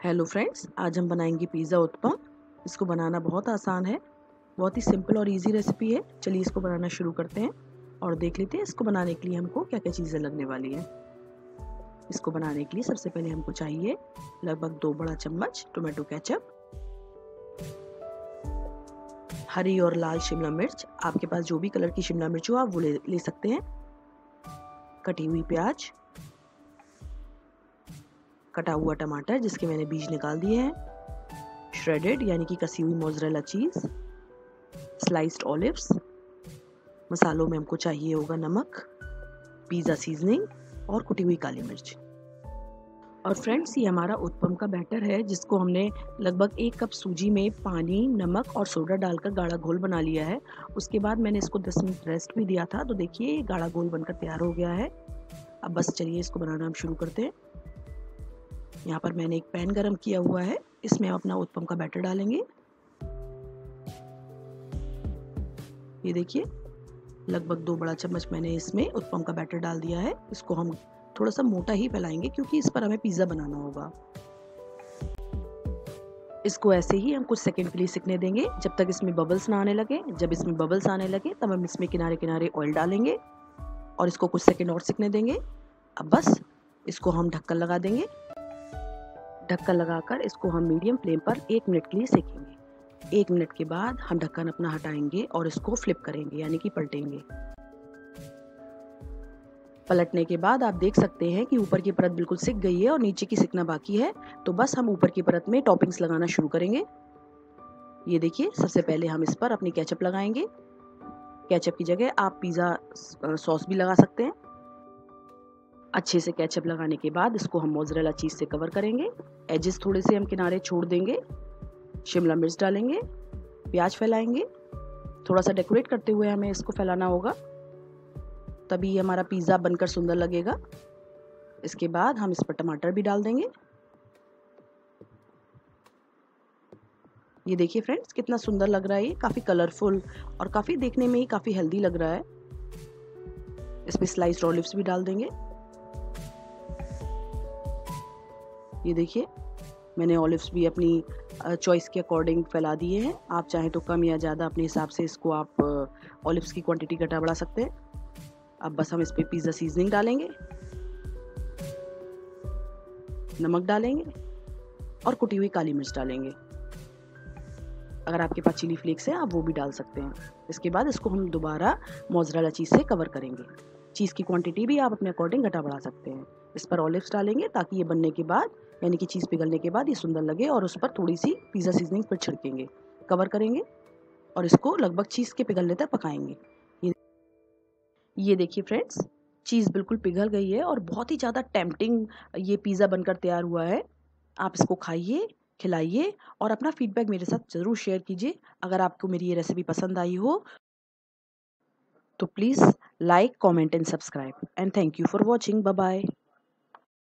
Hello friends, आज हम बनाएंगे पिज़्ज़ा उत्पम। इसको बनाना बहुत आसान है, बहुत ही सिंपल और इजी रेसिपी है। चलिए इसको बनाना शुरू करते हैं और देख लेते हैं इसको बनाने के लिए हमको क्या क्या चीज़ें लगने वाली हैं। इसको बनाने के लिए सबसे पहले हमको चाहिए लगभग 2 बड़ा चम्मच टोमेटो केचप, हरी और लाल शिमला मिर्च, आपके पास जो भी कलर की शिमला मिर्च हो आप वो ले सकते हैं, कटी हुई प्याज, कटा हुआ टमाटर जिसके मैंने बीज निकाल दिए हैं, श्रेडेड यानी कि कसी हुई मोज़रेला चीज़, स्लाइस्ड ऑलिव्स, मसालों में हमको चाहिए होगा नमक, पिज़्ज़ा सीजनिंग और कुटी हुई काली मिर्च। और फ्रेंड्स, ये हमारा उत्पम का बैटर है जिसको हमने लगभग 1 कप सूजी में पानी, नमक और सोडा डालकर गाढ़ा घोल बना लिया है। उसके बाद मैंने इसको 10 मिनट रेस्ट भी दिया था। तो देखिए ये गाढ़ा घोल बनकर तैयार हो गया है। अब बस चलिए इसको बनाना हम शुरू करते हैं। यहाँ पर मैंने एक पैन गरम किया हुआ है, इसमें हम अपना उत्पम का बैटर डालेंगे। ये देखिए लगभग 2 बड़ा चम्मच मैंने इसमें उत्पम का बैटर डाल दिया है। इसको हम थोड़ा सा मोटा ही फैलाएंगे क्योंकि इस पर हमें पिज़्ज़ा बनाना होगा। इसको ऐसे ही हम कुछ सेकंड के लिए सिकने देंगे जब तक इसमें बबल्स ना आने लगे। जब इसमें बबल्स आने लगे तब हम इसमें किनारे किनारे ऑयल डालेंगे और इसको कुछ सेकंड और सिकने देंगे। अब बस इसको हम ढक्कन लगा देंगे। ढक्कन लगाकर इसको हम मीडियम फ्लेम पर 1 मिनट के लिए सेकेंगे। 1 मिनट के बाद हम ढक्कन अपना हटाएंगे और इसको फ्लिप करेंगे यानी कि पलटेंगे। पलटने के बाद आप देख सकते हैं कि ऊपर की परत बिल्कुल सिक गई है और नीचे की सिकना बाकी है। तो बस हम ऊपर की परत में टॉपिंग्स लगाना शुरू करेंगे। ये देखिए सबसे पहले हम इस पर अपनी केचप लगाएंगे। केचप की जगह आप पिज़्ज़ा सॉस भी लगा सकते हैं। अच्छे से केचप लगाने के बाद इसको हम मोज़रेला चीज़ से कवर करेंगे। एजेस थोड़े से हम किनारे छोड़ देंगे। शिमला मिर्च डालेंगे, प्याज फैलाएंगे। थोड़ा सा डेकोरेट करते हुए हमें इसको फैलाना होगा, तभी हमारा पिज़्ज़ा बनकर सुंदर लगेगा। इसके बाद हम इस पर टमाटर भी डाल देंगे। ये देखिए फ्रेंड्स कितना सुंदर लग रहा है, ये काफ़ी कलरफुल और काफ़ी देखने में ही काफ़ी हेल्दी लग रहा है। इसमें स्लाइस्ड ऑलिव्स भी डाल देंगे। ये देखिए मैंने ऑलिव्स भी अपनी चॉइस के अकॉर्डिंग फैला दिए हैं। आप चाहें तो कम या ज़्यादा अपने हिसाब से इसको आप ऑलिव्स की क्वांटिटी घटा बढ़ा सकते हैं। अब बस हम इस पे पिज़्ज़ा सीजनिंग डालेंगे, नमक डालेंगे और कुटी हुई काली मिर्च डालेंगे। अगर आपके पास चिली फ्लेक्स है आप वो भी डाल सकते हैं। इसके बाद इसको हम दोबारा मोज़रेला चीज़ से कवर करेंगे। चीज़ की क्वांटिटी भी आप अपने अकॉर्डिंग घटा बढ़ा सकते हैं। इस पर ऑलिव्स डालेंगे ताकि ये बनने के बाद यानी कि चीज़ पिघलने के बाद ये सुंदर लगे, और उस पर थोड़ी सी पिज़्ज़ा सीजनिंग पर छिड़केंगे, कवर करेंगे और इसको लगभग चीज़ के पिघलने तक पकाएंगे। ये देखिए फ्रेंड्स, चीज़ बिल्कुल पिघल गई है और बहुत ही ज़्यादा टेम्पटिंग ये पिज़्ज़ा बनकर तैयार हुआ है। आप इसको खाइए, खिलाइए और अपना फीडबैक मेरे साथ ज़रूर शेयर कीजिए। अगर आपको मेरी ये रेसिपी पसंद आई हो तो please like, comment and subscribe, and thank you for watching. Bye bye.